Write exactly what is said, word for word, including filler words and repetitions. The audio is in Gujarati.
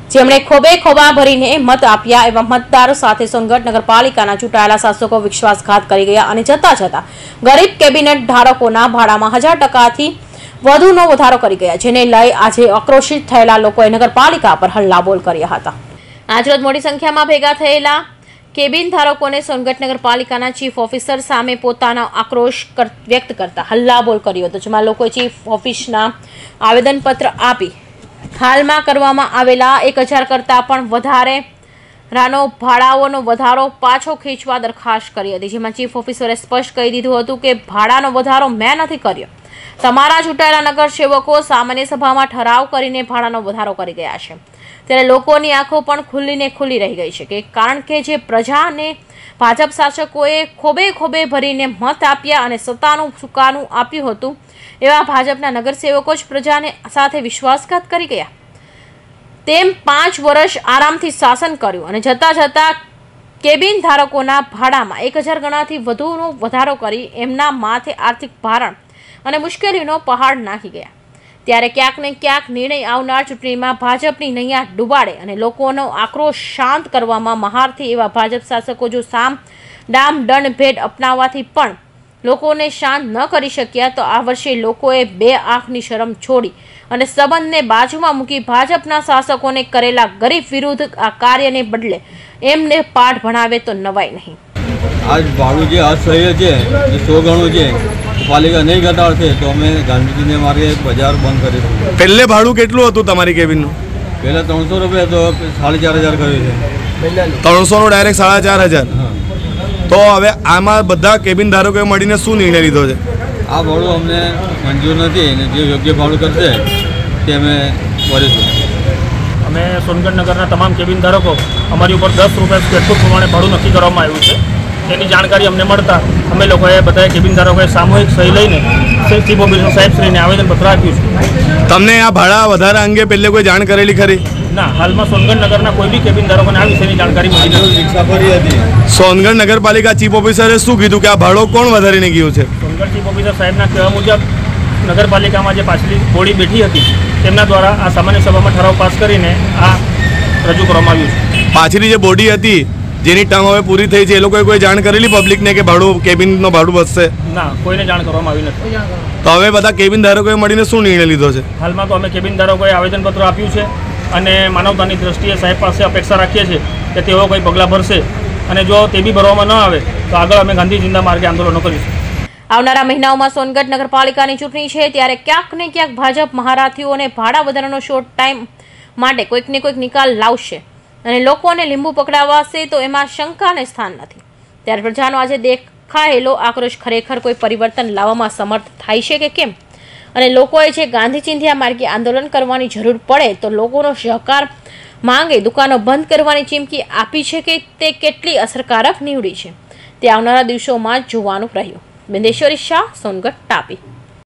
જેમણે ખોબે ખોબા ભરીને મત આપ્યા એવા મતદારો સાથે સોનગઢ નગરપાલિકાના ચૂંટાયેલા શાસકો વિશ્વાસઘાત કરી ગયા અને જતા જતા ગરીબ કેબિનેટ ધારકોના ભાડામાં હજાર ટકાથી વધુનો વધારો કરી ગયા, જેને લઈ આજે આક્રોશિત થયેલા લોકોએ નગરપાલિકા પર હલ્લાબોલ કર્યા હતા। આજરોજ મોટી સંખ્યામાં ભેગા થયેલા કેબિન ધારકોને સોનગઢ નગરપાલિકાના ચીફ ઓફિસર સામે પોતાનો આક્રોશ વ્યક્ત કરતા હલ્લાબોલ કર્યો હતો, જેમાં લોકોએ ચીફ ઓફિસના આવેદનપત્ર આપી હાલમાં કરવામાં આવેલા એક હજાર કરતાં પણ વધારે રાનો ભાડાઓનો વધારો પાછો ખેંચવા દરખાસ્ત કરી હતી, જેમાં ચીફ ઓફિસરે સ્પષ્ટ કહી દીધું હતું કે ભાડાનો વધારો મેં નથી કર્યો, તમારા ચૂંટાયેલા નગરસેવકો સામાન્ય સભામાં ઠરાવ કરીને ભાડાનો વધારો કરી ગયા છે। ત્યારે લોકોની આંખો પણ ખુલ્લીને ખુલ્લી રહી ગઈ છે કે કારણ કે જે પ્રજાને ભાજપ શાસકોએ ખોબે ખોબે ભરીને મત આપ્યા અને સત્તાનું સુકાનું આપ્યું હતું, એવા ભાજપના નગરસેવકો જ પ્રજાને સાથે વિશ્વાસઘાત કરી ગયા। તેમ પાંચ વર્ષ આરામથી શાસન કર્યું અને જતા જતા કેબિન ધારકોના ભાડામાં એક હજાર ગણાથી વધુનો વધારો કરી એમના માથે આર્થિક ભારણ અને મુશ્કેલીનો પહાડ નાખી ગયા। ત્યારે ક્યાંક ને ક્યાંક નિર્ણય આવનાર ચૂંટણીમાં ભાજપની નૈયા ડૂબાડે અને લોકોનો આક્રોશ શાંત કરવામાં મહારથી એવા ભાજપ શાસકો જો સામ ડામ દંડ ભેદ અપનાવવાથી પણ લોકોને શાંત ન કરી શક્યા, તો આ વર્ષે લોકોએ બે આંખની શરમ છોડી અને સંબંધને બાજુમાં મૂકી ભાજપના શાસકોને કરેલા ગરીબ વિરુદ્ધ આ કાર્યને બદલે એમને પાઠ ભણાવે તો નવાય નહીં। આજ ભાડું જે અસહ્ય છે, જે સો ગણું છે, પાલિકા નહીં ઘટાડશે તો અમે ગાંધીજીને માર્ગે બજાર બંધ કરીશું। પહેલે ભાડું કેટલું હતું તમારી કેબિનનું? પહેલા ત્રણસો રૂપિયા તો સાડી ચાર હજાર કર્યું છે, ત્રણસો નું ડાયરેક્ટ સાડા ચાર હજાર તો હવે આમાં બધા કેબિન ધારકોએ મળીને શું નિર્ણય લીધો છે? આ ભાડું અમને મંજૂર નથી અને જે યોગ્ય ભાડું કરશે તે અમે ભરીશું। અમે સોનગઢ નગરના તમામ કેબિન ધારકો અમારી ઉપર દસ રૂપિયા સ્ક્વેર ફૂટ પ્રમાણે ભાડું નક્કી કરવામાં આવ્યું છે, તેની જાણકારી અમને મળતા અમે લોકોએ બધા કેબિન ધારકોએ સામૂહિક સહી લઈને ચીફ ઓફિસર સાહેબશ્રીને આવેદનપત્ર આપ્યું છે। તમને આ ભાડા વધારા અંગે પહેલે કોઈ જાણ કરેલી ખરી? ના, હાલમાં સોનગઢ નગરના કોઈ બી કેબિન ધારકોને આ વિશેની જાણકારી મળી નથી। રિક્ષા ફરી હતી। સોનગઢ નગરપાલિકા ચીફ ઓફિસરે શું કીધું કે આ ભાડો કોણ વધારીને ગયું છે? સોનગઢ ચીફ ઓફિસર સાહેબના કહેવા મુજબ નગરપાલિકામાં જે પાછલી બોડી બેઠી હતી તેમના દ્વારા આ સામાન્ય સભામાં ઠરાવ પાસ કરીને આ રજૂ કરવામાં આવ્યું છે। પાછલી જે બોડી હતી જેની ટર્મ હવે પૂરી થઈ છે, એ લોકોએ કોઈ જાણ કરેલી પબ્લિકને કે ભાડું કેબિનનો ભાડું વધશે? ના, કોઈને જાણ કરવામાં આવી નથી। તો હવે બધા કેબિન ધારકોએ મળીને શું નિર્ણય લીધો છે? હાલમાં તો અમે કેબિન ધારકોએ આવેદનપત્ર આપ્યું છે અને માનવતાની દ્રષ્ટિએ સાહેબ પાસે અપેક્ષા રાખીએ છીએ કે તેઓ કોઈ પગલાં ભરશે અને જો તે બી ભરવામાં ન આવે તો આગળ અમે ગાંધી જિંદા માર્ગે આંદોલનો કરીશું। આવનારા મહિનાઓમાં સોનગઢ નગરપાલિકાની ચૂંટણી છે, ત્યારે ક્યાંક ને ક્યાંક ભાજપ મહારથીઓને ભાડા વધારાનો શોર્ટ ટાઈમ માટે કોઈક ને કોઈક નિકાલ લાવશે અને લોકોને લીંબુ પકડાવાશે તો એમાં શંકાને સ્થાન નથી। ત્યારે પ્રજાનો આજે દેખાયેલો આક્રોશ ખરેખર કોઈ પરિવર્તન લાવવામાં સમર્થ થાય છે કે કેમ, અને લોકોએ જે ગાંધી ચિંધ્યા માર્ગે આંદોલન કરવાની જરૂર પડે તો લોકોનો સહકાર માંગે દુકાનો બંધ કરવાની ચીમકી આપી છે કે તે કેટલી અસરકારક નીવડી છે, તે આવનારા દિવસોમાં જોવાનું રહ્યું। બિંદેશ્વરી શાહ, સોનગઢ, તાપી।